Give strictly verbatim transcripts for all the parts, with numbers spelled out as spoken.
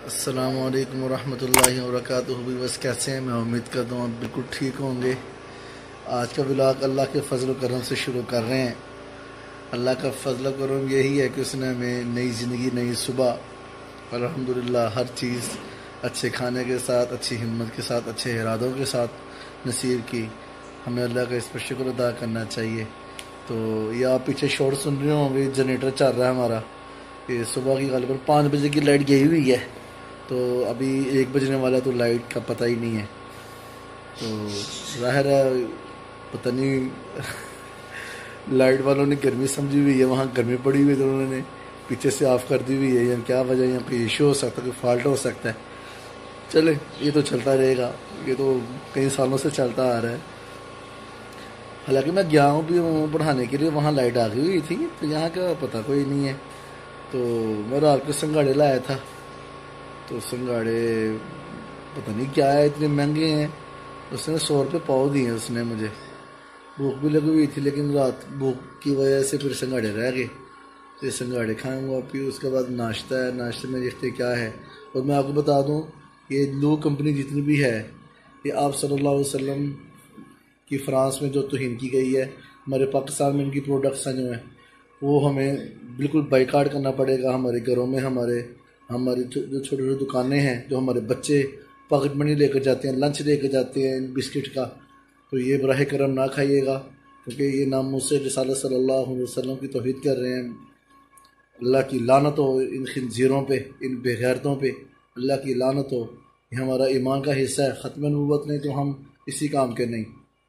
अस्सलाम वालेकुम वरहमतुल्लाहि वबरकातुहू। भी बस कैसे हैं? मैं उम्मीद करता हूँ आप बिल्कुल ठीक होंगे। आज का व्लॉग अल्लाह के फजल व करम से शुरू कर रहे हैं। अल्लाह का फजल व करम यही है कि उसने हमें नई ज़िंदगी, नई सुबह अल्हम्दुलिल्लाह हर चीज़ अच्छे खाने के साथ, अच्छी हिम्मत के साथ, अच्छे इरादों के साथ नसीब की। हमें अल्लाह का इस पर शुक्र अदा करना चाहिए। तो ये आप पीछे शोर सुन रहे होंगे, जनरेटर चल रहा है हमारा। ये सुबह की गालिबन पाँच बजे की लाइट गई हुई है, तो अभी एक बजने वाला, तो लाइट का पता ही नहीं है। तो ज़ाहिर है पता नहीं लाइट वालों ने गर्मी समझी हुई है, वहाँ गर्मी पड़ी हुई है तो उन्होंने पीछे से ऑफ़ कर दी हुई है। या क्या वजह, यहाँ पे इशू हो सकता है, कोई फॉल्ट हो सकता है। चले, ये तो चलता रहेगा, ये तो कई सालों से चलता आ रहा है। हालांकि मैं गया हूँ भी पढ़ाने के लिए, वहाँ लाइट आ गई हुई थी, तो यहाँ का पता कोई नहीं है। तो मैं रात को संगाड़े लाया था, तो संगाड़े पता नहीं क्या है, इतने महंगे हैं। उसने सौ रुपये पाव दिए उसने मुझे। भूख भी लगी हुई थी, लेकिन रात भूख की वजह से फिर संगाड़े रह गए। तो संगाड़े खाऊंगा, फिर उसके बाद नाश्ता है। नाश्ते में देखते क्या है। और मैं आपको बता दूं, ये लू कंपनी जितनी भी है, ये आप सल्लल्लाहु अलैहि वसल्लम की फ्रांस में जो तौहीन की गई है, हमारे पाकिस्तान में इनकी प्रोडक्ट्स हैं जो हैं, वो हमें बिल्कुल बाइकाट करना पड़ेगा। हमारे घरों में हमारे हमारी जो छोटी छोटी दुकानें हैं, जो हमारे बच्चे पॉकेट मनी लेकर जाते हैं, लंच लेकर जाते हैं बिस्किट का, तो ये बराह करम ना खाइएगा, क्योंकि ये नामूसे रिसालत सल्लल्लाहु अलैहि वसल्लम की तौहीद कर रहे हैं। अल्लाह की लानत हो इन खिंजीरों पे, इन बेगैरतों पे, अल्लाह की लानत हो। ये हमारा ईमान का हिस्सा है। ख़त्म नबूवत नहीं तो हम इसी काम के नहीं।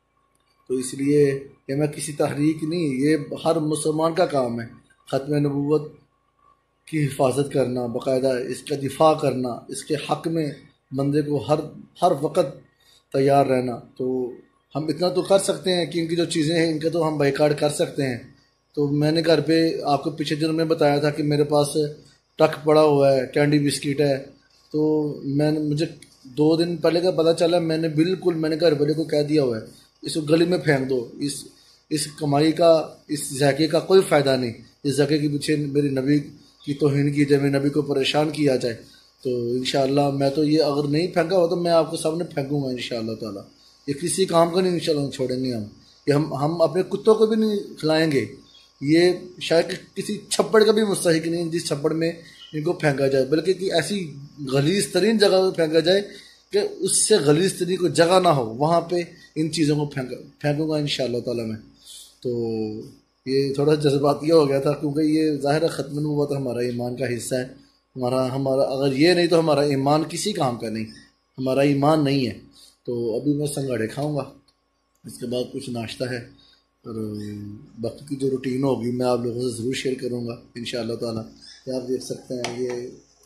तो इसलिए ये मैं किसी तहरीक नहीं, ये हर मुसलमान का काम है ख़त्म नबूवत की हिफाजत करना, बाकायदा इसका दिफा करना, इसके हक़ में बंदे को हर हर वक्त तैयार रहना। तो हम इतना तो कर सकते हैं कि इनकी जो चीज़ें हैं इनका तो हम बाइकाट कर सकते हैं। तो मैंने घर पे आपको पीछे दिनों में बताया था कि मेरे पास टक पड़ा हुआ है, कैंडी बिस्किट है। तो मैंने मुझे दो दिन पहले का पता चला, मैंने बिल्कुल मैंने घर वाले को कह दिया हुआ है, इसको गली में फेंक दो। इस इस कमाई का, इस ज़ायके का कोई फ़ायदा नहीं। इस ज़ायके के पीछे मेरे नबी की तौहीन की जाए, मेरे नबी को परेशान किया जाए। तो इंशाअल्लाह मैं तो ये अगर नहीं फेंका हो तो मैं आपके सामने फेंकूँगा इंशाअल्लाह ताला। ये किसी काम का नहीं इंशाअल्लाह छोड़ेंगे हम। ये हम हम अपने कुत्तों को भी नहीं खिलाएंगे। ये शायद किसी छप्पड़ का भी मुस्तहिक नहीं जिस छप्पड़ में इनको फेंका जाए, बल्कि कि ऐसी गलीज तरीन जगह पर फेंका जाए कि उससे गलीज तरीन कोई जगह ना हो, वहाँ पे इन चीज़ों को फेंक फेंकूँगा इंशाअल्लाह ताला मैं। तो ये थोड़ा जज्बाती हो गया था, क्योंकि ये ज़ाहिर है ख़त्म नबूवत हमारा ईमान का हिस्सा है। हमारा हमारा अगर ये नहीं तो हमारा ईमान किसी काम का नहीं, हमारा ईमान नहीं है। तो अभी मैं संगाड़े खाऊंगा, इसके बाद कुछ नाश्ता है, और बाकी की जो रूटीन होगी मैं आप लोगों से ज़रूर शेयर करूँगा इंशाअल्लाह ताला। ये आप देख सकते हैं, ये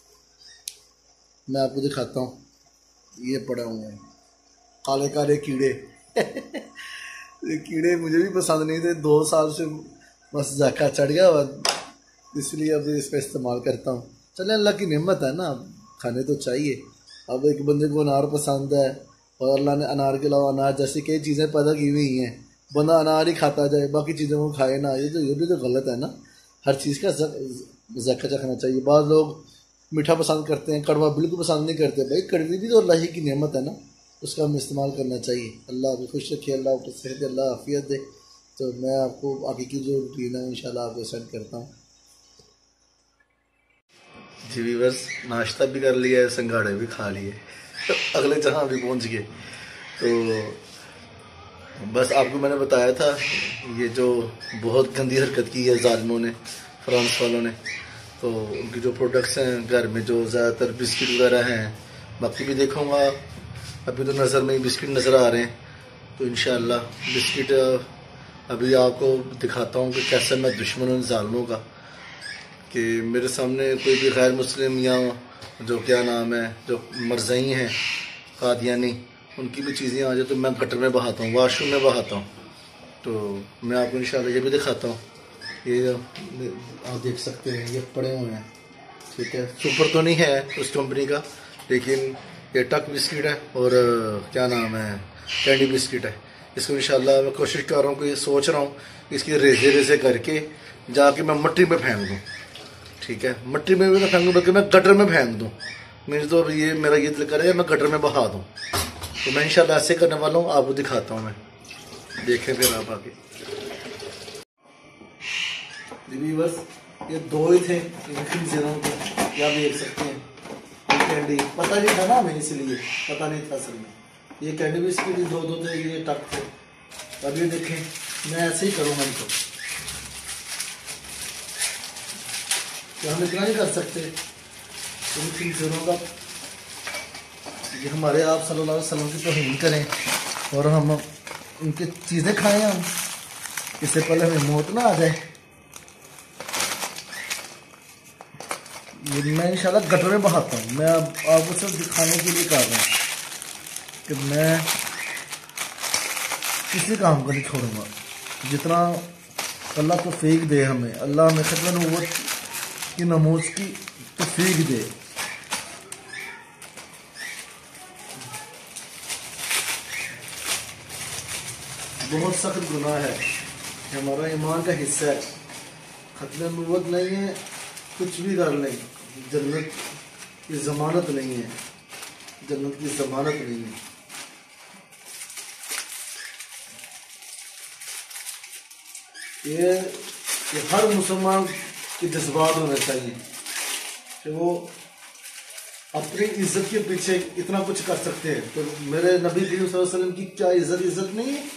मैं आपको दिखाता हूँ, ये पड़े हुए हैं काले काले कीड़े ये कीड़े मुझे भी पसंद नहीं थे, दो साल से बस जाका चढ़ गया हुआ, इसलिए अब इसका इस्तेमाल करता हूँ। चले, अल्लाह की नेमत है ना, खाने तो चाहिए। अब एक बंदे को अनार पसंद है, और अल्लाह ने अनार के अलावा अनार जैसी कई चीज़ें पैदा की हुई हैं, बंदा अनार ही खाता जाए, बाकी चीज़ों को खाए ना, ये तो ये भी तो गलत है ना। हर चीज़ का ज़ायका चखना चाहिए। बाद लोग मीठा पसंद करते हैं, कड़वा बिल्कुल पसंद नहीं करते। भाई कड़वी भी तो अल्लाह ही की नेमत है ना, उसका हम इस्तेमाल करना चाहिए। अल्लाह आपको खुश रखे, अल्लाह आपको सेहत, अल्लाह आफियत दे। तो मैं आपको आगे की जो रूटीन है इंशाल्लाह आपको सेंड करता हूँ। जी व्यूअर्स, नाश्ता भी कर लिया है, संगाड़े भी खा लिए, तो अगले जहाँ भी पहुँच गए। तो बस आपको मैंने बताया था, ये जो बहुत गंदी हरकत की है ज़ालिमों ने, फ्रांस वालों ने। तो उनकी जो प्रोडक्ट्स हैं घर में, जो ज़्यादातर बिस्किट वगैरह हैं, बाकी भी देखूँगा। अभी तो नज़र में ही बिस्किट नज़र आ रहे हैं, तो इंशाअल्लाह बिस्किट अभी आपको दिखाता हूँ कि कैसे मैं दुश्मन हूँ ज़ालिमों का। कि मेरे सामने कोई भी गैर मुस्लिम या जो क्या नाम है, जो मरज़ई हैं कादियानी, उनकी भी चीज़ें आ जाए तो मैं गटर में बहाता हूँ, वाशरूम में बहाता हूँ। तो मैं आपको इंशाअल्लाह ये भी दिखाता हूँ। ये आप देख सकते हैं, ये पड़े हुए हैं, ठीक है। सुपर तो नहीं है उस कंपनी का, लेकिन ये टक बिस्किट है, और क्या नाम है, कैंडी बिस्किट है। इसको इंशाअल्लाह मैं कोशिश कर रहा हूँ कि सोच रहा हूँ इसकी रेजे रेजे करके जाके मैं मट्टी में फेंक दूँ, ठीक है। मट्टी में भी ना फेंक दूँ, बल्कि मैं गटर में फेंक दूँ। मीन्स तो अब ये मेरा ये दिल करे मैं गटर में बहा दूँ, तो मैं इंशाल्लाह ऐसे करने वाला हूँ, आपको दिखाता हूँ मैं, देखें फिर आप आगे। जी बस ये दो ही थे इन जीरो के, क्या देख सकते हैं। ये कैंडी पता नहीं था ना हमें, इसलिए पता नहीं था असल में। ये कैंडी भी इसके लिए दो दो थे, ये टक थे। अब ये देखें मैं ऐसे ही करूँगा इनको, तो हम इतना नहीं कर सकते इन तीन जीरो का। ये हमारे आप सल्लल्लाहु अलैहि वसल्लम की तौहीन करें और हम उनकी चीज़ें खाएं, हम इससे पहले हमें मौत ना आ जाए। ये मैं इंशाल्लाह गटर में बहाता हूँ। मैं अब आपको सिर्फ दिखाने के लिए कर रहा हूँ कि मैं किसी काम को नहीं छोड़ूंगा। जितना अल्लाह को तौफीक दे हमें, अल्लाह हमें खत्म नबूवत की नमूज की तौफीक दे। बहुत सख्त गुनाह है, हमारा ईमान का हिस्सा है। खत्म नबूवत नहीं है, कुछ भी कर लें, जन्नत की ज़मानत नहीं है, जन्नत की ज़मानत नहीं है। ये, ये हर मुसलमान के जज्बात होने चाहिए कि वो अपनी इज्जत के पीछे इतना कुछ कर सकते हैं। तो मेरे नबी करीम सल्लल्लाहु अलैहि वसल्लम की क्या इज्जत इज्जत नहीं है?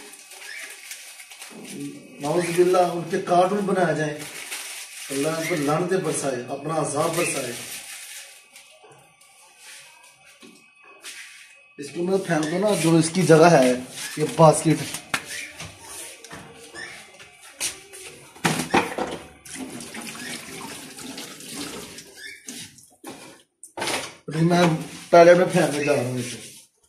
नाउज़ुबिल्लाह उनके कार्टून बनाया जाए, अल्लाह पर लानते बरसाए, अपना अज़ाब बरसाए। इसको मैं फेंक दो ना, जो इसकी जगह है ये बास्केट। अभी मैं टॉयलेट में फेंकने जा रहा हूँ इसे।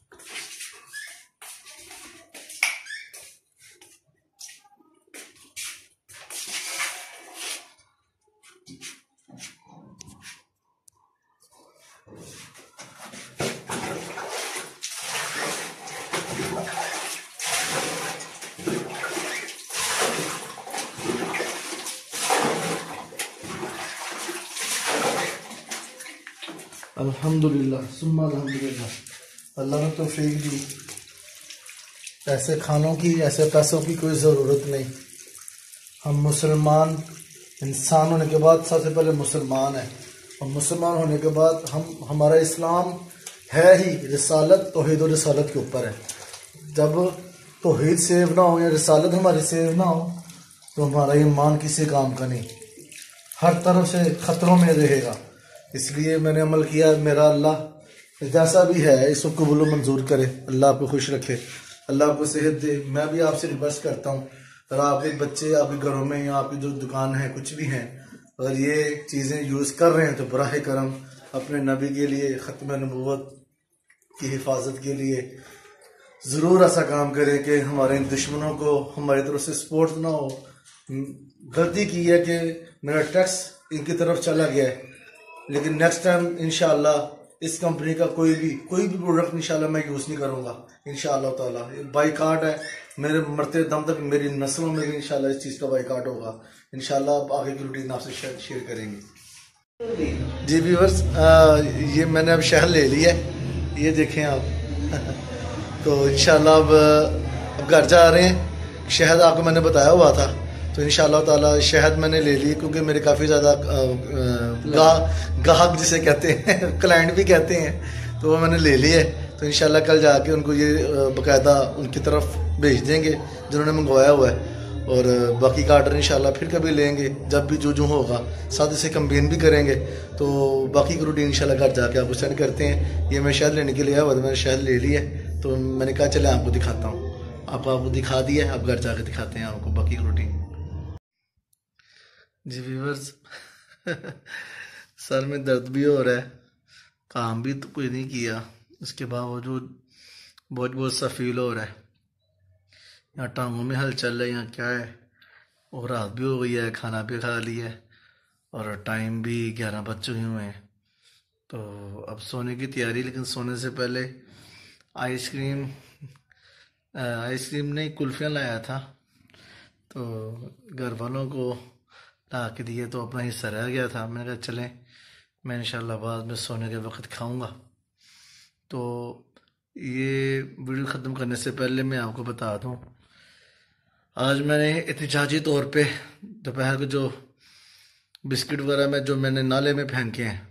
अल्हम्दुलिल्लाह सुम्मा अल्हम्दुलिल्लाह, अल्लाह ने तौफीक दी। ऐसे खानों की, ऐसे पैसों की कोई ज़रूरत नहीं। हम मुसलमान इंसान होने के बाद सबसे पहले मुसलमान है, और मुसलमान होने के बाद हम हमारा इस्लाम है ही रिसालत, तौहीद और रिसालत के ऊपर है। जब तौहीद सेव ना हो या रिसालत हमारी सेव ना हो तो हमारा ईमान किसी काम का नहीं, हर तरफ से ख़तरों में रहेगा। इसलिए मैंने अमल किया। मेरा अल्लाह जैसा भी है इसको कबूल मंजूर करे, अल्लाह आपको खुश रखे, अल्लाह आपको सेहत दे। मैं भी आपसे रिक्वेस्ट करता हूँ, अगर आपके बच्चे आपके घरों में या आपकी जो दुकान है कुछ भी हैं, अगर ये चीज़ें यूज़ कर रहे हैं तो बराह करम अपने नबी के लिए, ख़त्म नबूवत की हिफाजत के लिए ज़रूर ऐसा काम करें कि हमारे दुश्मनों को हमारी तरफ से सपोर्ट ना हो। गलती की है कि मेरा टैक्स इनकी तरफ चला गया है, लेकिन नेक्स्ट टाइम इंशाल्लाह इस कंपनी का कोई भी कोई भी प्रोडक्ट इंशाल्लाह मैं यूज़ नहीं करूँगा इंशाल्लाह ताला। बाईकाट है, मेरे मरते दम तक मेरी नस्लों में भी इंशाल्लाह इस चीज़ का बाईकाट होगा। इंशाल्लाह आगे की रूटीन आपसे शेयर करेंगे। जी व्यूअर्स, ये मैंने अब शहद ले लिया है, ये देखें आप। तो इंशाल्लाह अब अब घर जा रहे हैं। शहद आपको मैंने बताया हुआ था, तो इंशाल्लाह ताला शहद मैंने ले ली, क्योंकि मेरे काफ़ी ज़्यादा गाहक जिसे कहते हैं क्लाइंट भी कहते हैं, तो वो मैंने ले लिया है। तो इंशाल्लाह कल जाके उनको ये बाकायदा उनकी तरफ भेज देंगे जिन्होंने मंगवाया हुआ है, और बाकी का आर्डर इंशाल्लाह फिर कभी लेंगे जब भी जो जो होगा। साथ इसे कंपेन भी करेंगे, तो बाकी की रूटीन इंशाल्लाह घर जाके आपको सेंड करते हैं। ये मैं शहद लेने के लिए आया हुआ था, मैंने शहद ले लिया है, तो मैंने कहा चले आपको दिखाता हूँ। आप आपको दिखा दिया, अब घर जाके दिखाते हैं आपको बाकी की रूटीन। जी व्यूअर्स, सर में दर्द भी हो रहा है, काम भी तो कोई नहीं किया, उसके बावजूद बहुत बहुत सा फील हो रहा है। यहाँ टांगों में हलचल है, यहाँ क्या है। और रात भी हो गई है, खाना भी खा लिया है, और टाइम भी ग्यारह बज चुके हुए हैं। तो अब सोने की तैयारी, लेकिन सोने से पहले आइसक्रीम आइसक्रीम नहीं कुल्फियाँ लाया था, तो घर वालों को ला के दिए, तो अपना हिस्सा रह गया था। मैंने कहा चलें मैं इंशाल्लाह बाद में सोने के वक्त खाऊंगा। तो ये वीडियो ख़त्म करने से पहले मैं आपको बता दूं, आज मैंने एहतिजाजी तौर पे दोपहर को जो बिस्किट वगैरह में जो मैंने नाले में फेंके हैं,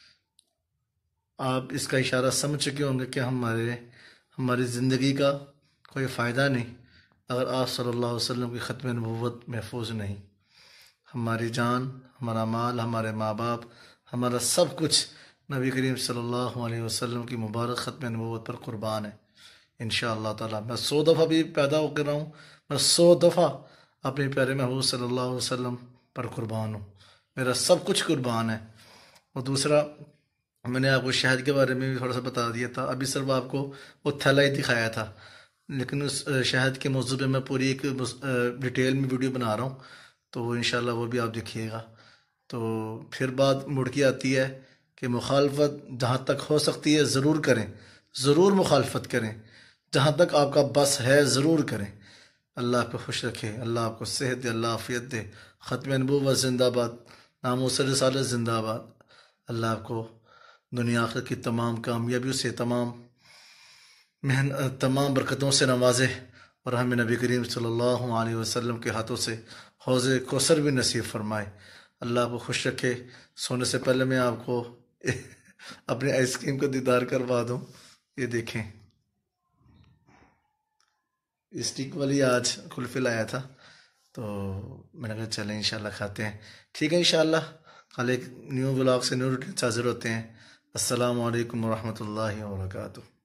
आप इसका इशारा समझ चुके होंगे कि हमारे हमारी ज़िंदगी का कोई फ़ायदा नहीं अगर आप सल्लल्लाहु अलैहि वसल्लम की ख़त्म नबूवत महफूज नहीं। हमारी जान, हमारा माल, हमारे माँ बाप, हमारा सब कुछ नबी करीम सल्लल्लाहु अलैहि वसल्लम की मुबारक ख़त्म नबूवत पर कुर्बान है। इंशाअल्लाह ताला मैं सौ दफ़ा भी पैदा होकर रहा हूँ, मैं सौ दफ़ा अपने प्यारे महबूब सल्लल्लाहु अलैहि वसल्लम पर कुर्बान हूँ। मेरा सब कुछ कुर्बान है। और दूसरा, मैंने आपको शहद के बारे में भी थोड़ा सा बता दिया था, अभी सिर्फ आपको वो थैला ही दिखाया था, लेकिन उस शहद के मौजू पे मैं पूरी एक डिटेल में वीडियो बना रहा हूँ, तो वो इंशाल्लाह वो भी आप देखिएगा। तो फिर बात मुड़ के आती है कि मुखालफत जहाँ तक हो सकती है ज़रूर करें, ज़रूर मुखालफत करें, जहाँ तक आपका बस है ज़रूर करें। अल्लाह आपको खुश रखे, अल्लाह आपको सेहत दे, अल्लाह आफियत दे। ख़त्म नबूवत जिंदाबाद, नामूस रिसालत जिंदाबाद। अल्लाह आपको दुनिया आखिरत की तमाम कामयाबियों से, तमाम मेहनत, तमाम बरकतों से नवाजे और हमें नबी करीम सल्लल्लाहु अलैहि वसल्लम के हाथों से हौज़े कौसर भी नसीब फरमाए। अल्लाह आपको खुश रखे। सोने से पहले मैं आपको अपने आइसक्रीम का दीदार करवा दूँ। ये देखें, स्टिक वाली आज कुल्फ़ी लाया था, तो मैंने कहा चलें इंशाल्लाह खाते हैं। ठीक है, इंशाल्लाह कल एक न्यू व्लॉग से न्यू रूटीन से हाज़िर होते हैं। अस्सलामु अलैकुम वरहमतुल्लाहि वबरकातुहू।